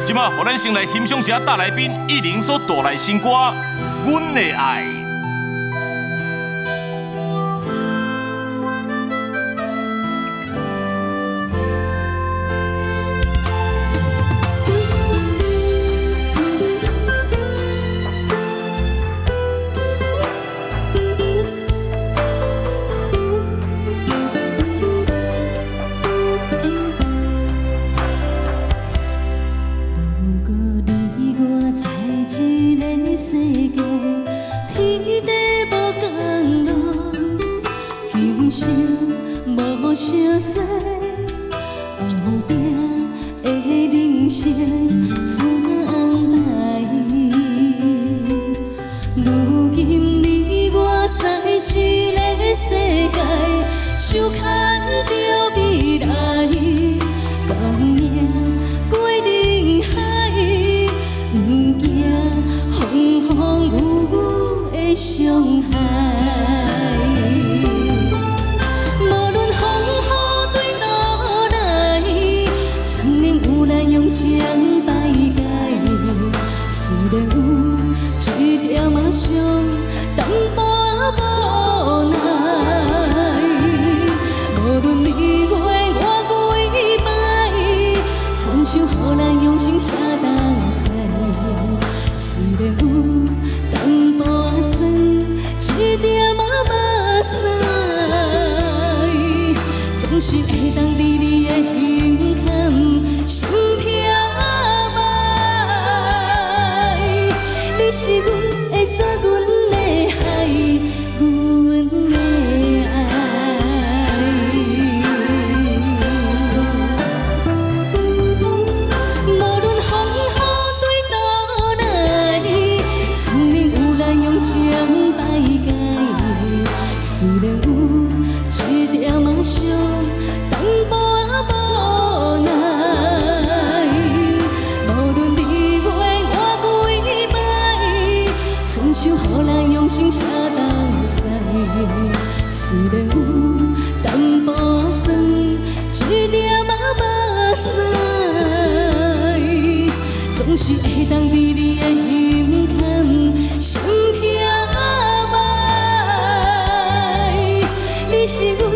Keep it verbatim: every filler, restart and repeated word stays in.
即马，互咱先来欣赏一下大来宾艺玲所带来新歌《阮的爱》。 无相识，后壁的人生怎来？如今你我在一个世界，手牵着未来，共赢过人海，不惊风风雨雨的伤害。 将败解，虽然有一条梦想，淡薄无奈。无论你我我几摆，亲像予咱用心写东西。虽然有淡薄酸，一点仔目屎，总是会当伫你的胸坎心痛。 你是阮的山，阮的海，阮的爱。无论风雨对倒来，生命有咱用情摆解。虽然有一条梦想，淡薄仔无奈。无论你我我几摆。 亲像予咱用心写东西，虽然有淡薄酸，一点仔目屎，总是会当伫你的胸坎心痛歹。你是我。